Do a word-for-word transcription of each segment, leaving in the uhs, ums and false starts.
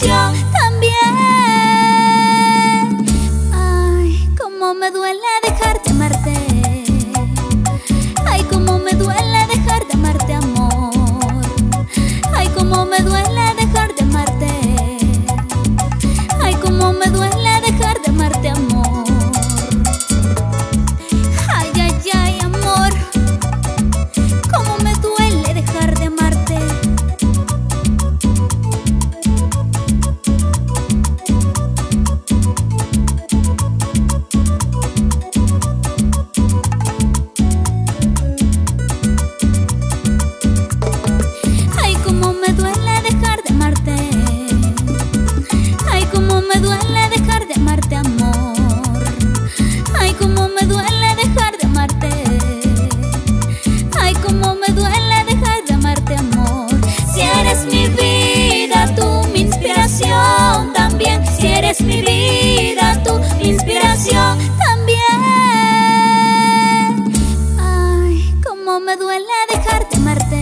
inspiración también. Ay, cómo me duele dejar de amarte. Ay, cómo me duele dejar de amarte, amor. Ay, cómo me duele dejar de amarte. Ay, cómo me duele dejar de amarte, amor. Ay, ay, ay, amor, cómo me duele dejar de amarte. Ay, cómo me duele dejar de amarte. Ay, cómo me duele dejar de amarte, amor. Ay, cómo me duele dejar de amarte. Ay, cómo me duele dejar de amarte, amor. Si eres mi vida, tú mi inspiración también. Si eres mi vida, tú mi inspiración también. Ay, cómo me duele dejar de amarte.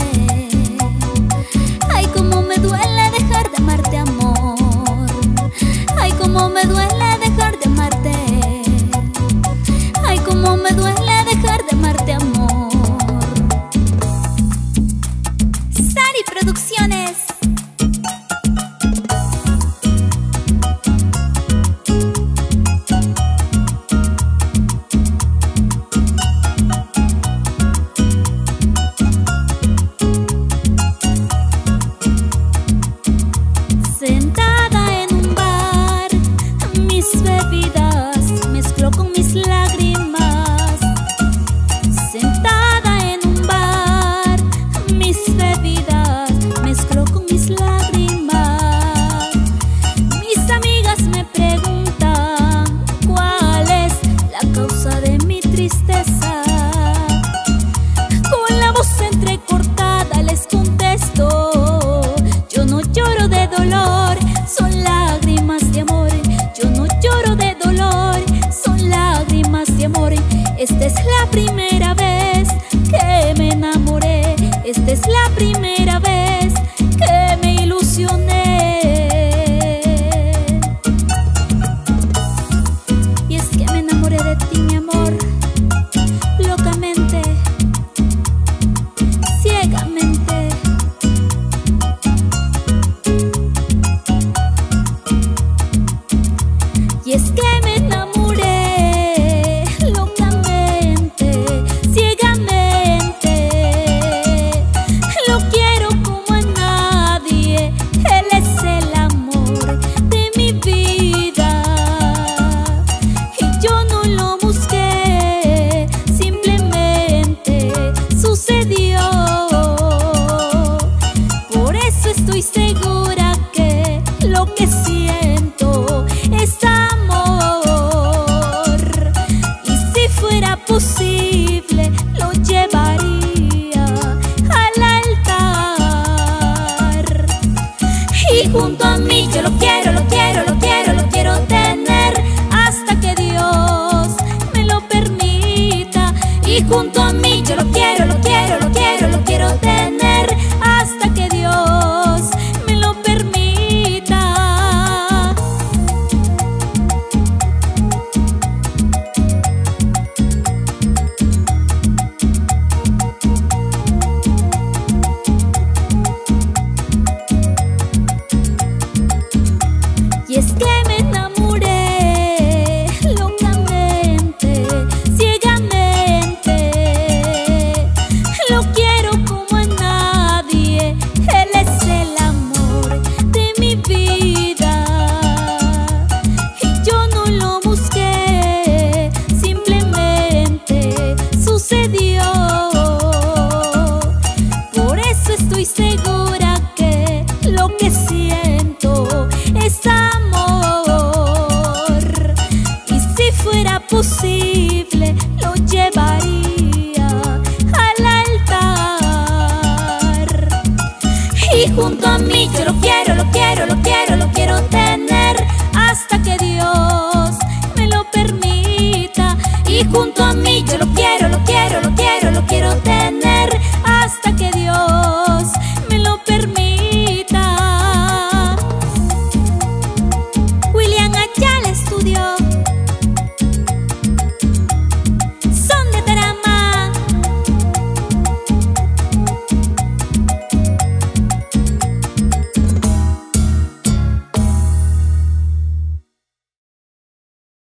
Ay, cómo me duele dejar de amarte, amor. Ay, cómo me duele dejar de amarte. Ay, cómo me duele dejar de amarte, amor. Sari Producciones. Sentada en un bar, mis bebidas mezclo con mis lágrimas. Sentada en un bar, mis bebidas mezclo con mis lágrimas. Mis amigas me preguntan cuál es la causa de mi tristeza. Con la voz entrecortada les contesto: yo no lloro de dolor, son lágrimas de amor. Yo no lloro de dolor, son lágrimas de amor. Esta es la primera vez que me enamoré. Esta es la primera vez que me ilusioné. Y es que me enamoré de ti, mi amor, locamente, ciegamente. Y es que me enamoré locamente, ciegamente. Lo quiero como a nadie. Él es el amor de mi vida. Y yo no lo busqué, simplemente sucedió. Por eso estoy segura que lo que siento es amor. Y si fuera posible, lo llevaría al altar. Y junto a mí yo lo quiero, lo quiero, lo quiero, lo quiero tener hasta que Dios me lo permita. Y junto a mí